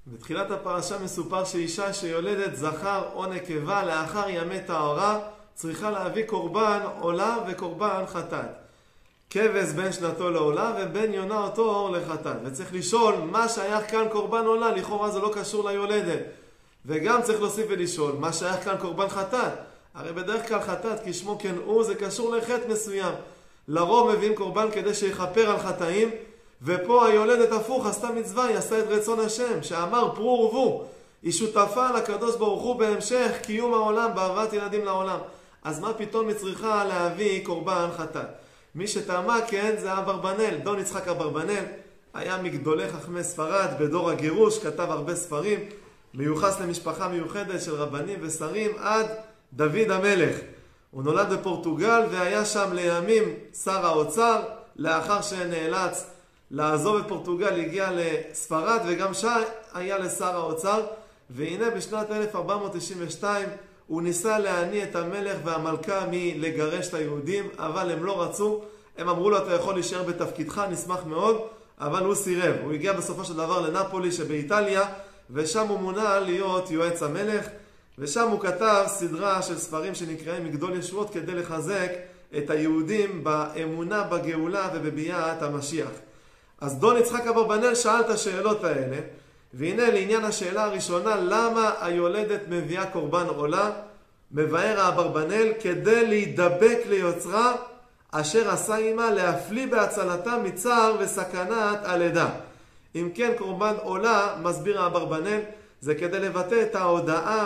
בתחילת הפרשה מסופר שאישה שיולדת זכר או נקבה לאחר ימי טהרה צריכה להביא קורבן עולה וקורבן חטאת. כבש בן שנתו לעולה ובן יונה אותו אור לחטאת. וצריך לשאול מה שייך כאן קורבן עולה, לכאורה זה לא קשור ליולדת. וגם צריך להוסיף ולשאול מה שייך כאן קורבן חטאת. הרי בדרך כלל חטאת כשמו כן הוא, זה קשור לחטא מסוים. לרוב מביאים קורבן כדי שיכפר על חטאים, ופה היולדת הפוך עשתה מצווה, היא עשתה את רצון השם, שאמר פרו ורבו. היא שותפה לקדוש ברוך הוא בהמשך קיום העולם, בהבאת ילדים לעולם. אז מה פתאום היא צריכה להביא קורבן חטאת? מי שטעמה כן זה אברבנאל, דון יצחק אברבנאל, היה מגדולי חכמי ספרד בדור הגירוש, כתב הרבה ספרים, מיוחס למשפחה מיוחדת של רבנים ושרים עד דוד המלך. הוא נולד בפורטוגל והיה שם לימים שר האוצר, לאחר שנאלץ לעזוב את פורטוגל הגיע לספרד וגם שם היה לשר האוצר, והנה בשנת 1492 הוא ניסה להניע את המלך והמלכה מלגרש את היהודים, אבל הם לא רצו. הם אמרו לו אתה יכול להישאר בתפקידך, נשמח מאוד, אבל הוא סירב. הוא הגיע בסופו של דבר לנפולי שבאיטליה, ושם הוא מונה להיות יועץ המלך, ושם הוא כתב סדרה של ספרים שנקראים מגדול ישועות כדי לחזק את היהודים באמונה בגאולה ובביאת המשיח. אז דון יצחק אברבנאל שאל את השאלות האלה, והנה לעניין השאלה הראשונה, למה היולדת מביאה קורבן עולה? מבאר האברבנאל כדי להידבק ליוצרה אשר עשה עמה להפליא בהצלתה מצער וסכנת הלידה. אם כן קורבן עולה, מסביר האברבנאל, זה כדי לבטא את ההודעה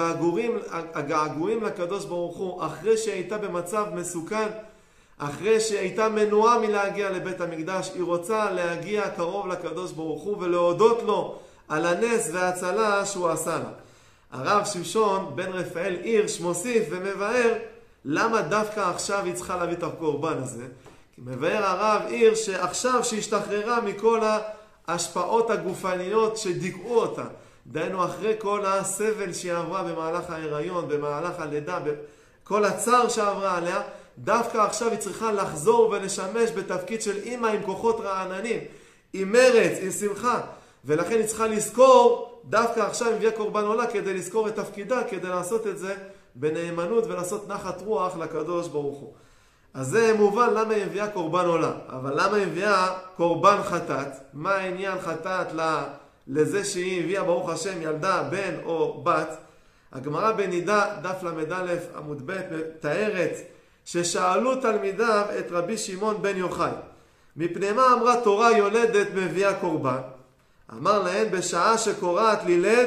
והגעגועים לקדוש ברוך הוא אחרי שהייתה במצב מסוכן, אחרי שהייתה מנועה מלהגיע לבית המקדש, היא רוצה להגיע קרוב לקדוש ברוך הוא ולהודות לו על הנס וההצלה שהוא עשה לה. הרב שמשון בן רפאל הירש מוסיף ומבאר למה דווקא עכשיו היא צריכה להביא את הקורבן הזה. כי מבאר הרב הירש שעכשיו שהשתחררה מכל ההשפעות הגופניות שדיכאו אותה, דהיינו אחרי כל הסבל שהיא עברה במהלך ההיריון, במהלך הלידה, כל הצער שעברה עליה, דווקא עכשיו היא צריכה לחזור ולשמש בתפקיד של אמא עם כוחות רעננים, עם מרץ, עם שמחה. ולכן היא צריכה לזכור, דווקא עכשיו היא מביאה קורבן עולה כדי לזכור את תפקידה, כדי לעשות את זה בנאמנות ולעשות נחת רוח לקדוש ברוך הוא. אז זה מובן למה היא מביאה קורבן עולה. אבל למה היא מביאה קורבן חטאת? מה העניין חטאת לזה שהיא הביאה ברוך השם ילדה בן או בת? הגמרא בנידה דף ל"א עמוד ב' מתארת ששאלו תלמידיו את רבי שמעון בן יוחאי, מפני מה אמרה תורה יולדת מביאה קורבן? אמר להן בשעה שקורעת לילד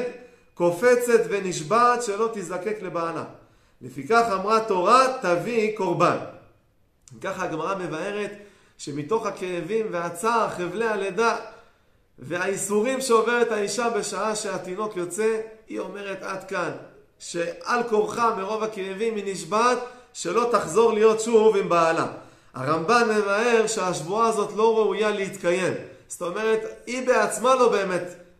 קופצת ונשבעת שלא תזדקק לבעלה. לפיכך אמרה תורה תביא קורבן. ככה הגמרא מבארת שמתוך הכאבים והצער, חבלי הלידה והאיסורים שעוברת האישה בשעה שהתינוק יוצא, היא אומרת עד כאן שעל כורחה מרוב הכאבים היא נשבעת שלא תחזור להיות שוב עם בעלה. הרמב"ן מבאר שהשבועה הזאת לא ראויה להתקיים. זאת אומרת, היא בעצמה לא באמת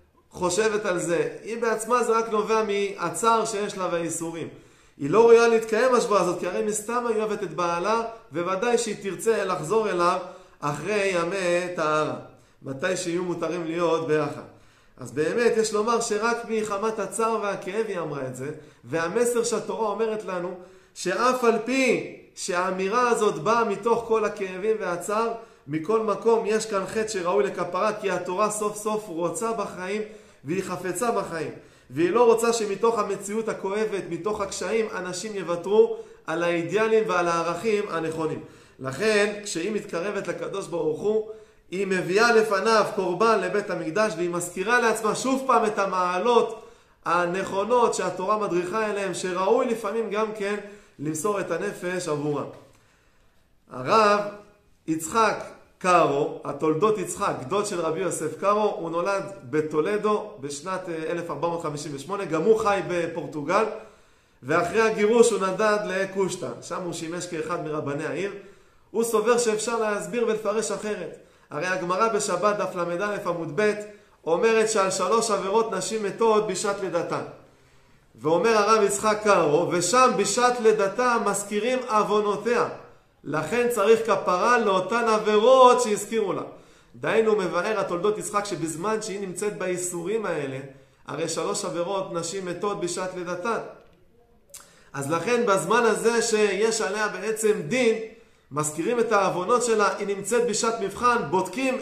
חושבת על זה. היא בעצמה זה רק נובע מהצער שיש לה והאיסורים. היא לא ראויה להתקיים השבועה הזאת, כי הרי מסתם היא אוהבת את בעלה, וודאי שהיא תרצה לחזור אליו אחרי ימי טהרה, מתי שיהיו מותרים להיות ביחד. אז באמת יש לומר שרק מחמת הצער והכאב היא אמרה את זה, והמסר שהתורה אומרת לנו, שאף על פי שהאמירה הזאת באה מתוך כל הכאבים והצער, מכל מקום יש כאן חטא שראוי לכפרה, כי התורה סוף סוף רוצה בחיים והיא חפצה בחיים. והיא לא רוצה שמתוך המציאות הכואבת, מתוך הקשיים, אנשים יוותרו על האידיאלים ועל הערכים הנכונים. לכן, כשהיא מתקרבת לקדוש ברוך הוא, היא מביאה לפניו קורבן לבית המקדש, והיא מזכירה לעצמה שוב פעם את המעלות הנכונות שהתורה מדריכה אליהם, שראוי לפעמים גם כן למסור את הנפש עבורה. הרב יצחק קארו, התולדות יצחק, דוד של רבי יוסף קארו, הוא נולד בטולדו בשנת 1458, גם הוא חי בפורטוגל, ואחרי הגירוש הוא נדד לקושטא, שם הוא שימש כאחד מרבני העיר. הוא סובר שאפשר להסביר ולפרש אחרת. הרי הגמרא בשבת דף ל"א עמוד ב' אומרת שעל 3 עבירות נשים מתות בשעת לידתן. ואומר הרב יצחק קארו, ושם בשעת לידתה מזכירים עוונותיה. לכן צריך כפרה לאותן עבירות שהזכירו לה. דהיינו מבאר התולדות יצחק שבזמן שהיא נמצאת באיסורים האלה, הרי 3 עבירות נשים מתות בשעת לידתן. אז לכן בזמן הזה שיש עליה בעצם דין, מזכירים את העוונות שלה, היא נמצאת בשעת מבחן, בודקים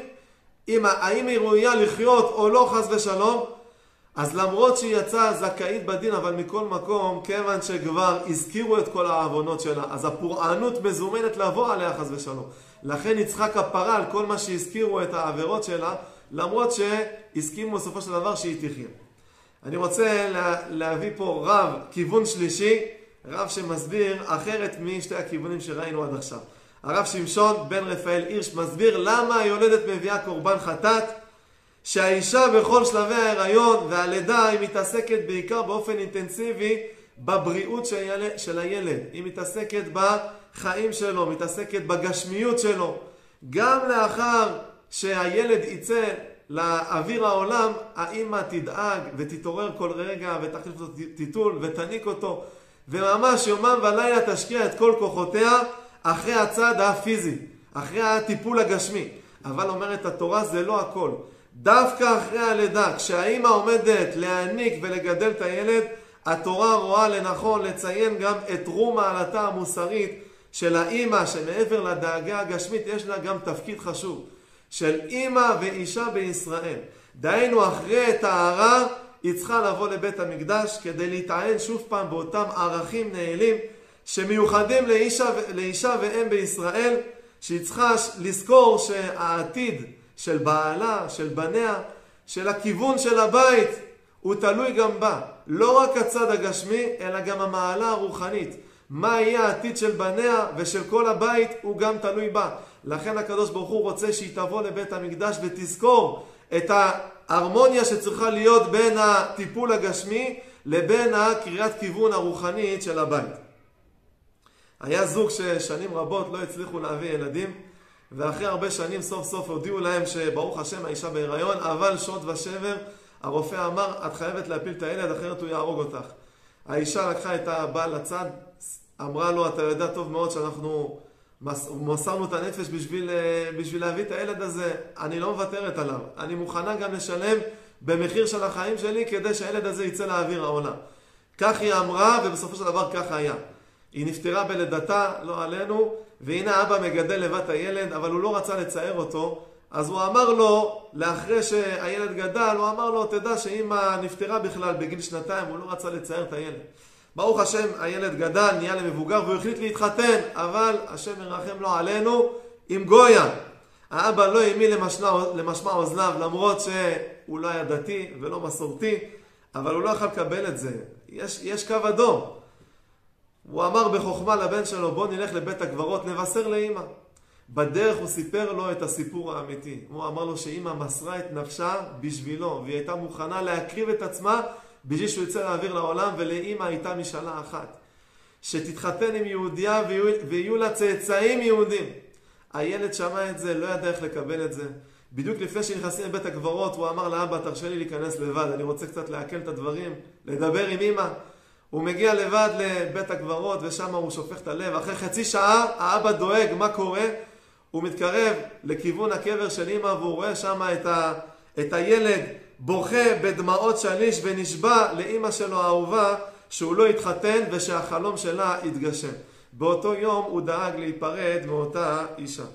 האם היא ראויה לחיות או לא חס ושלום. אז למרות שהיא יצאה זכאית בדין, אבל מכל מקום, כיוון שכבר הזכירו את כל העוונות שלה, אז הפורענות מזומנת לבוא עליה חס ושלום. לכן יצחק כפרה על כל מה שהזכירו את העבירות שלה, למרות שהסכימו בסופו של דבר שהיא תחיה. אני רוצה להביא פה רב, כיוון שלישי, רב שמסביר אחרת משתי הכיוונים שראינו עד עכשיו. הרב שמשון בן רפאל הירש מסביר למה היולדת מביאה קורבן חטאת, שהאישה בכל שלבי ההיריון והלידה היא מתעסקת בעיקר באופן אינטנסיבי בבריאות של הילד. היא מתעסקת בחיים שלו, מתעסקת בגשמיות שלו. גם לאחר שהילד יצא לאוויר העולם, האמא תדאג ותתעורר כל רגע ותחליף אותו טיטול ותניק אותו, וממש יומם ולילה תשקיע את כל כוחותיה אחרי הצד הפיזי, אחרי הטיפול הגשמי. אבל אומרת התורה זה לא הכל. דווקא אחרי הלידה, כשהאמא עומדת להעניק ולגדל את הילד, התורה רואה לנכון לציין גם את רום מעלתה המוסרית של האמא, שמעבר לדאגה הגשמית יש לה גם תפקיד חשוב של אמא ואישה בישראל. דהיינו אחרי טהרה היא צריכה לבוא לבית המקדש כדי להתעין שוב פעם באותם ערכים נעלים שמיוחדים לאישה ואם בישראל, שהיא צריכה לזכור שהעתיד של בעלה, של בניה, של הכיוון של הבית, הוא תלוי גם בה. לא רק הצד הגשמי, אלא גם המעלה הרוחנית. מה יהיה העתיד של בניה ושל כל הבית, הוא גם תלוי בה. לכן הקדוש ברוך הוא רוצה שהיא תבוא לבית המקדש ותזכור את ההרמוניה שצריכה להיות בין הטיפול הגשמי לבין הקריאת כיוון הרוחנית של הבית. היה זוג ששנים רבות לא הצליחו להביא ילדים, ואחרי הרבה שנים סוף סוף הודיעו להם שברוך השם האישה בהיריון, אבל שוד ושבר הרופא אמר את חייבת להפיל את הילד אחרת הוא יהרוג אותך. האישה לקחה את הבעל לצד, אמרה לו אתה יודע טוב מאוד שאנחנו מסרנו את הנפש בשביל להביא את הילד הזה, אני לא מוותרת עליו, אני מוכנה גם לשלם במחיר של החיים שלי כדי שהילד הזה יצא לאוויר העולם. כך היא אמרה ובסופו של דבר כך היה. היא נפטרה בלידתה, לא עלינו, והנה אבא מגדל לבד הילד, אבל הוא לא רצה לצייר אותו, אז הוא אמר לו, לאחרי שהילד גדל, הוא אמר לו, תדע שאמא נפטרה בכלל בגיל 2, הוא לא רצה לצייר את הילד. ברוך השם, הילד גדל, נהיה למבוגר, והוא החליט להתחתן, אבל השם מרחם לו עלינו עם גויה. האבא לא האמין למשמע אוזניו, למרות שהוא לא היה דתי ולא מסורתי, אבל הוא לא יכול לקבל את זה. יש קו אדום. הוא אמר בחוכמה לבן שלו, בוא נלך לבית הקברות, נבשר לאמא. בדרך הוא סיפר לו את הסיפור האמיתי. הוא אמר לו שאמא מסרה את נפשה בשבילו, והיא הייתה מוכנה להקריב את עצמה בשביל שהוא יצא לאוויר לעולם, ולאמא הייתה משאלה אחת. שתתחתן עם יהודיה ויהיו לה צאצאים יהודים. הילד שמע את זה, לא ידע איך לקבל את זה. בדיוק לפני שנכנסים לבית הקברות, הוא אמר לאבא, תרשה לי להיכנס לבד, אני רוצה קצת להקל את הדברים, לדבר עם אמא. הוא מגיע לבד לבית הקברות ושם הוא שופך את הלב. אחרי חצי שעה האבא דואג מה קורה. הוא מתקרב לכיוון הקבר של אמא והוא רואה שם את הילד בוכה בדמעות שליש ונשבע לאמא שלו האהובה שהוא לא יתחתן ושהחלום שלה יתגשם. באותו יום הוא דאג להיפרד מאותה אישה.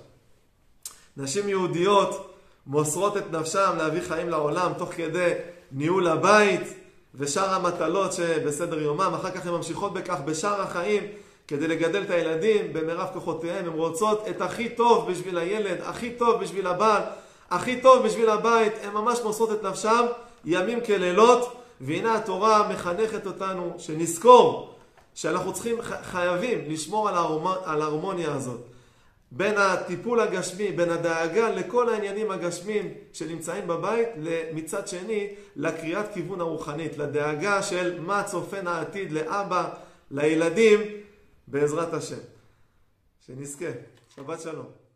נשים יהודיות מוסרות את נפשם להביא חיים לעולם תוך כדי ניהול הבית ושאר המטלות שבסדר יומם. אחר כך הן ממשיכות בכך בשאר החיים כדי לגדל את הילדים במרב כוחותיהם. הן רוצות את הכי טוב בשביל הילד, הכי טוב בשביל הבעל, הכי טוב בשביל הבית. הן ממש מוסרות את נפשם ימים כלילות, והנה התורה מחנכת אותנו שנזכור שאנחנו חייבים לשמור על ההרמוניה הזאת בין הטיפול הגשמי, בין הדאגה לכל העניינים הגשמים שנמצאים בבית, מצד שני לקריאת כיוון הרוחנית, לדאגה של מה צופן העתיד לאבא, לילדים, בעזרת השם. שנזכה. שבת שלום.